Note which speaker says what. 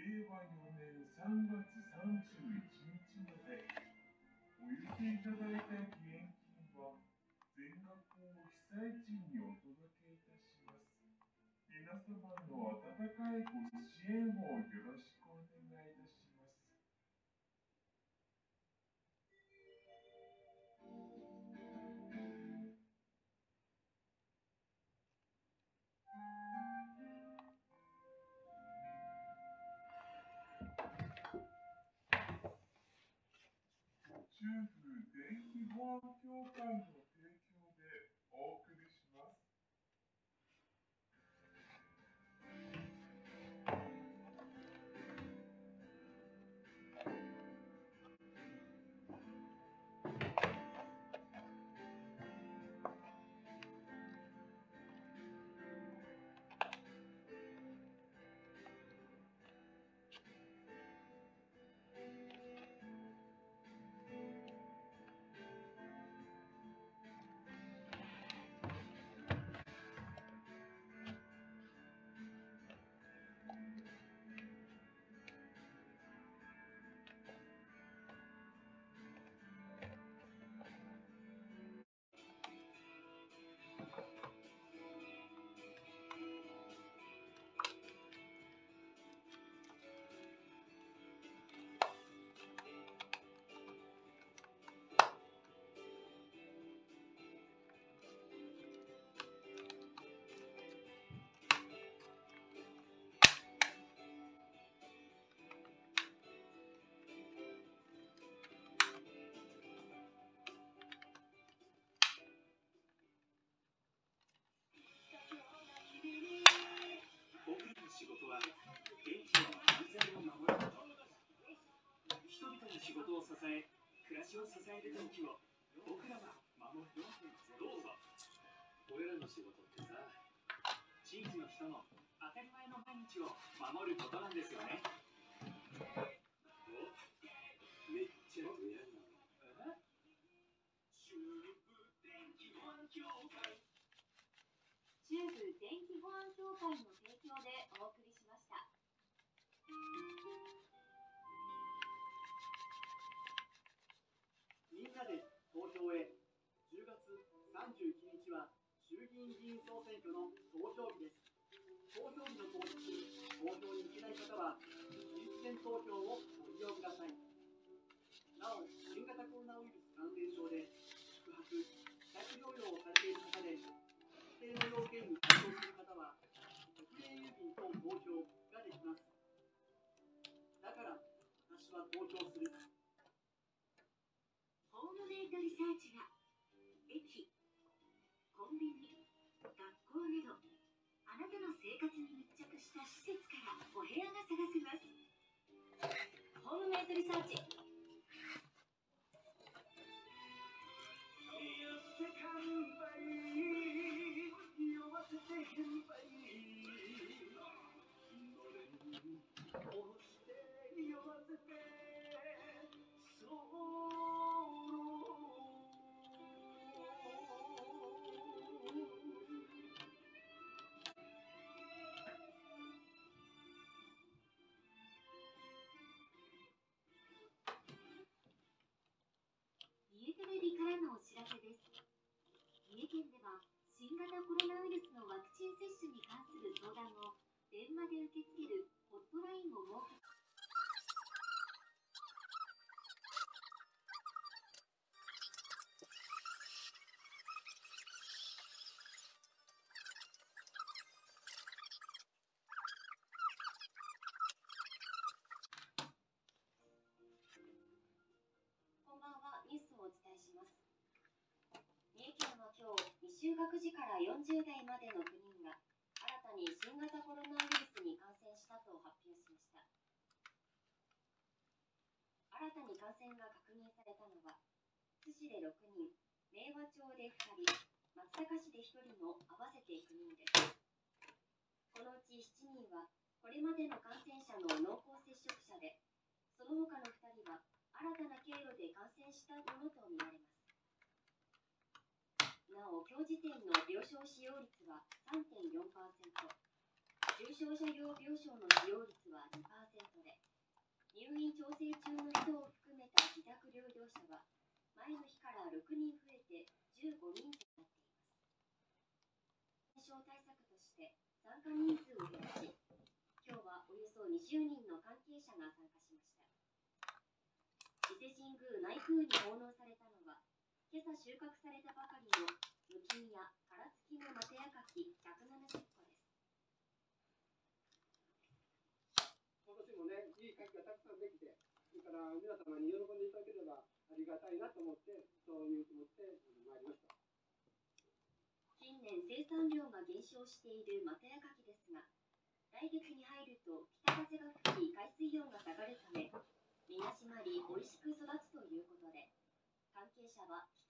Speaker 1: 令和4年3月31日までお寄せいただいた義援金は全額を被災地にお届けいたします。皆様の温かいご支援をよろしくお願いいたします。中部電気保安協会の提供でお送りします。
Speaker 2: 仕事は電気の安全を守ること。人々の仕事を支え、暮らしを支える電気を僕らは守る。どうぞ。俺らの仕事ってさ、地域の人の当たり前の毎日を守ることなんですよね。お、めっちゃドヤな。中部電気保安協会。
Speaker 3: 中部電気保安協会の提供でお送りしました。
Speaker 2: みんなで投票へ。10月31日は衆議院議員総選挙の投票日です。投票日の当日に投票に行けない方は実践投票をご利用ください。なお、新型コロナウイルス感染症で宿泊・自宅療養をされている方で、特定の要件に該当する方は特例郵便等投票ができます。だから私は投票する。
Speaker 3: ホームメイトリサーチが駅、コンビニ、学校などあなたの生活に密着した施設からお部屋が探せます。ホームメイトリサーチ。三重テレビからのお知らせです。三重県では新型コロナウイルスのワクチン接種に関する相談を電話で受け付けるホットラインを設け、こんばんは。ニュースをお伝えします。三重県は今日、未就学児から40代までの9人が新たに新型コロナウイルスに感染したと発表しました。新たに感染が確認されたのは、津市で6人、明和町で2人、松阪市で1人の合わせて9人です。このうち7人は、これまでの感染者の濃厚接触者で、その他の2人は新たな経路で感染したものとみられます。なお、今日時点の病床使用率は 3.4%、重重症者用病床の使用率は 2% で、入院調整中の人を含めた自宅療養者は前の日から6人増えて15人となっています。減少対策として参加人数を減らし、今日はおよそ20人の関係者が参加しました。伊勢神宮内宮に奉納されたのは、今朝収穫されたばかりの無菌や殻付きのマテヤカキ170個です。
Speaker 4: 今年もね、いい牡蠣がたくさんできて、それから皆様に喜んでいただければありがたいなと思って、そういう気持ちで参りました。
Speaker 3: 近年生産量が減少しているマテヤカキですが、来月に入ると北風が吹き海水温が下がるため、身が締まり美味しく育つということで、関係者は